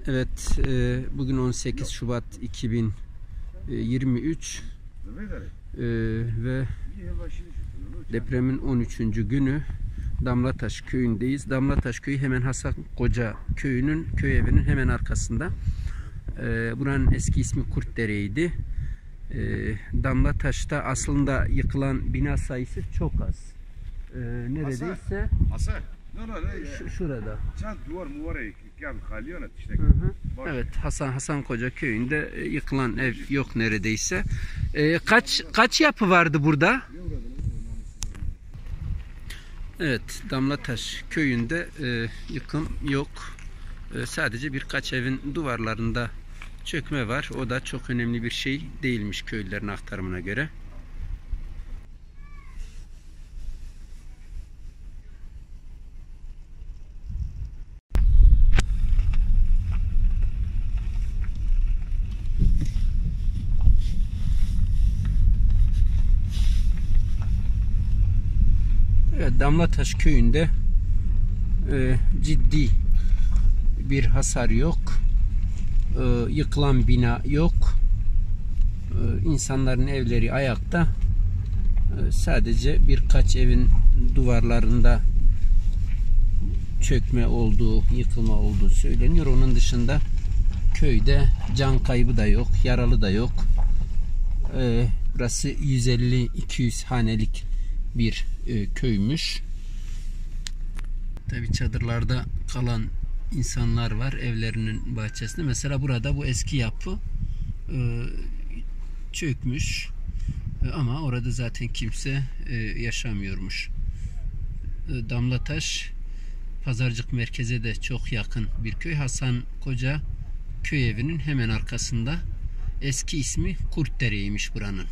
Evet, bugün 18 Şubat 2023 ve depremin 13. günü Damlataş köyündeyiz. Damlataş köyü hemen Hasan Koca köyünün köy evinin hemen arkasında. Buranın eski ismi Kurtdere'ydi. Damlataş'ta aslında yıkılan bina sayısı çok az. Neredeyse şurada. Evet, Hasan Koca köyünde yıkılan ev yok neredeyse. Kaç yapı vardı burada? Evet, Damlataş köyünde yıkım yok. Sadece birkaç evin duvarlarında çökme var. O da çok önemli bir şey değilmiş köylülerin aktarımına göre. Evet, Damlataş köyünde ciddi bir hasar yok. Yıkılan bina yok. İnsanların evleri ayakta. Sadece birkaç evin duvarlarında çökme olduğu, yıkılma olduğu söyleniyor. Onun dışında köyde can kaybı da yok, yaralı da yok. Burası 150-200 hanelik bir köymüş. Tabi çadırlarda kalan insanlar var evlerinin bahçesinde. Mesela burada bu eski yapı çökmüş ama orada zaten kimse yaşamıyormuş. Damlataş Pazarcık merkeze de çok yakın bir köy. Hasan Koca köy evinin hemen arkasında. Eski ismi Kurtdere'ymiş buranın.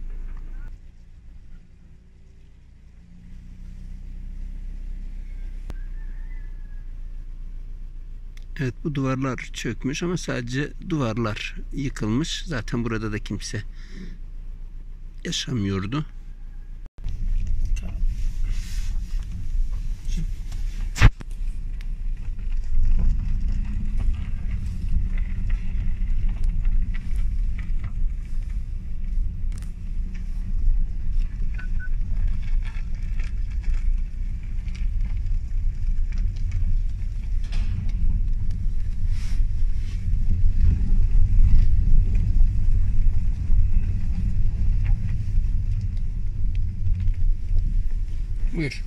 Evet, bu duvarlar çökmüş ama sadece duvarlar yıkılmış. Zaten burada da kimse yaşamıyordu. Buyur.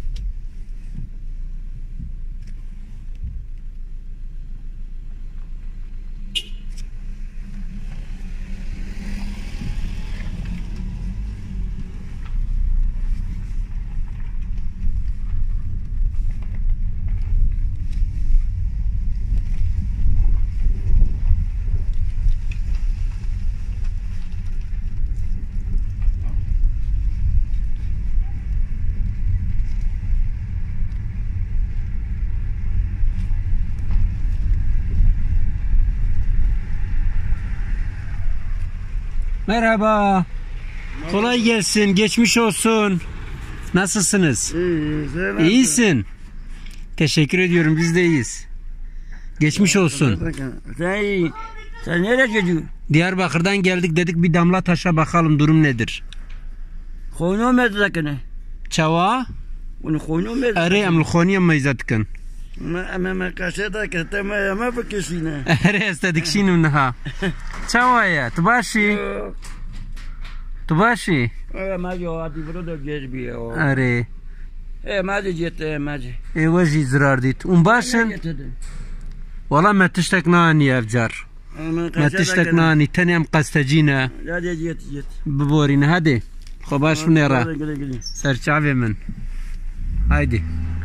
Merhaba. Kolay gelsin. Geçmiş olsun. Nasılsınız? İyisin. Teşekkür ediyorum. Biz de iyiyiz. Geçmiş olsun. Sen nereye gidiyorsun? Diyarbakır'dan geldik, dedik bir Damlataş'a bakalım durum nedir? Khono mezakene. Çava? Onu khono mezakene. Arı aml khoniye mezatken. Ma kaseta keteme ma bakisine. Arı istedik şinu naha. Çava ya, tubashi. Tubashi. Ma jo adi brodo gezbiyo. Arı. Ma jete ma. Ewaji zrar dit. Başın. Valla metiştek nani evcar. Metiştek nani tenem qastecina. Hadi jet. Bborin hadi. Xobaş nera. Serçave min. Haydi.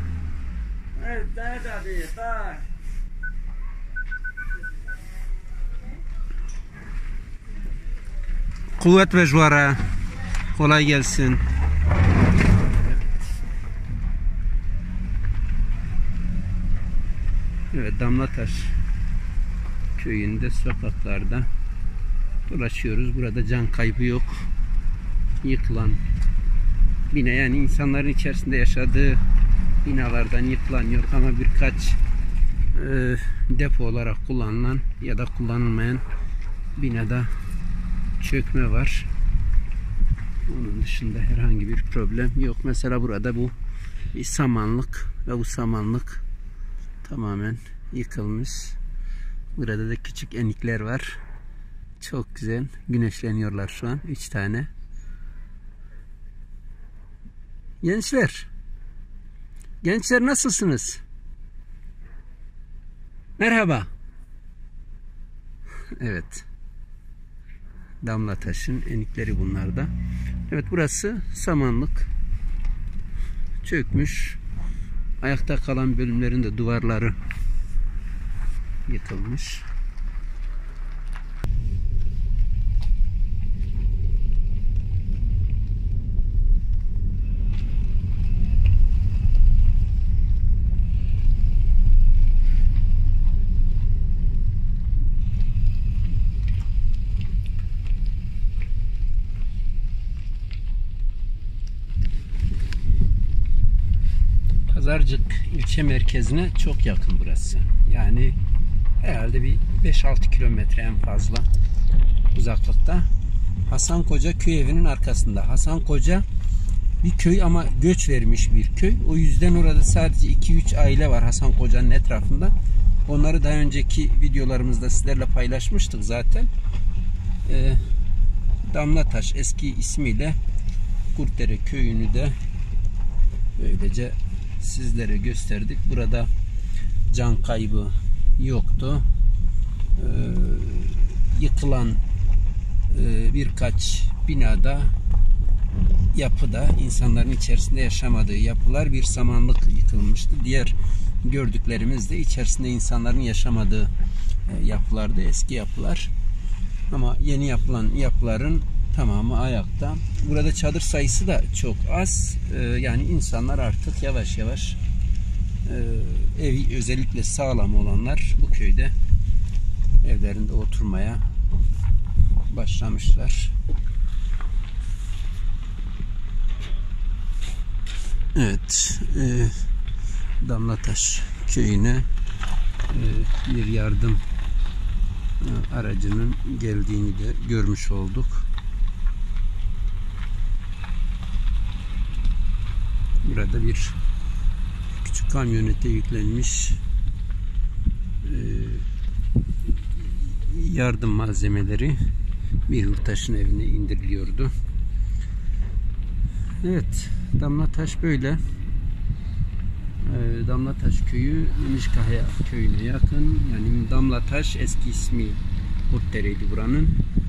Kuvvet ve jvara. Kolay gelsin. Evet, Damlataş köyünde sokaklarda dolaşıyoruz. Burada can kaybı yok. Yıkılan bina, yani insanların içerisinde yaşadığı binalardan yıkılan yok ama birkaç depo olarak kullanılan ya da kullanılmayan binada çökme var. Onun dışında herhangi bir problem yok. Mesela burada bu bir samanlık ve bu samanlık tamamen yıkılmış. Burada da küçük enikler var. Çok güzel. Güneşleniyorlar şu an. 3 tane. Gençler nasılsınız? Merhaba. Evet. Damlataş'ın enikleri bunlarda. Evet, burası samanlık. Çökmüş. Ayakta kalan bölümlerin de duvarları yıkılmış. Pazarcık ilçe merkezine çok yakın burası. Yani herhalde bir 5-6 kilometre en fazla uzaklıkta. Hasan Koca köy evinin arkasında. Hasan Koca bir köy ama göç vermiş bir köy. O yüzden orada sadece 2-3 aile var Hasan Koca'nın etrafında. Onları daha önceki videolarımızda sizlerle paylaşmıştık zaten. Damlataş eski ismiyle Kurtdere köyünü de böylece sizlere gösterdik. Burada can kaybı yoktu. Yıkılan birkaç binada, yapıda insanların içerisinde yaşamadığı yapılar, bir samanlık yıkılmıştı. Diğer gördüklerimiz de içerisinde insanların yaşamadığı yapılardı, eski yapılar. Ama yeni yapılan yapıların tamamı ayakta. Burada çadır sayısı da çok az. Yani insanlar artık yavaş yavaş evi özellikle sağlam olanlar bu köyde evlerinde oturmaya başlamışlar. Evet, Damlataş köyüne bir yardım aracının geldiğini de görmüş olduk. Burada bir küçük kamyonete yüklenmiş yardım malzemeleri bir yurttaşın evine indiriliyordu. Evet, Damlataş böyle. Damlataş köyü Memişkaya köyüne yakın. Yani Damlataş eski ismi Kurtdere'ydi buranın.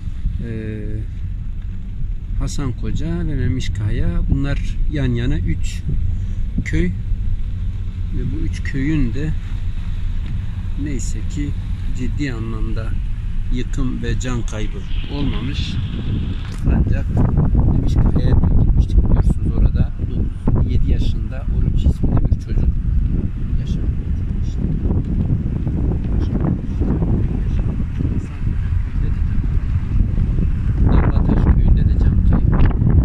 Hasan Koca ve Memişkaya, bunlar yan yana 3 köy ve bu 3 köyün de neyse ki ciddi anlamda yıkım ve can kaybı olmamış. Ancak Memişkaya'ya gitmiştik, biliyorsunuz, orada 7 yaşında Oruç isminde bir çocuk yaşamını yitirmişti. Damlataş köyünde de can kaybı.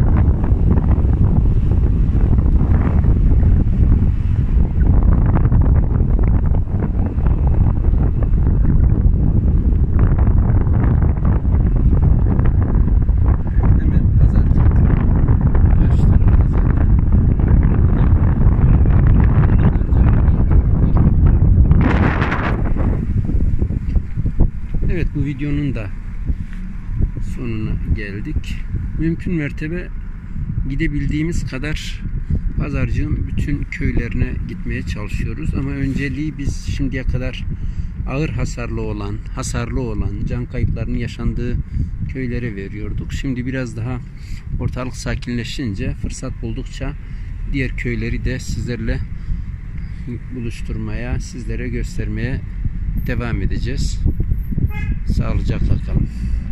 Evet, bu videonun da sonuna geldik. Mümkün mertebe gidebildiğimiz kadar Pazarcığın bütün köylerine gitmeye çalışıyoruz. Ama önceliği biz şimdiye kadar ağır hasarlı olan can kayıplarının yaşandığı köylere veriyorduk. Şimdi biraz daha ortalık sakinleşince, fırsat buldukça diğer köyleri de sizlerle buluşturmaya, sizlere göstermeye devam edeceğiz. Sağlıcakla kalın.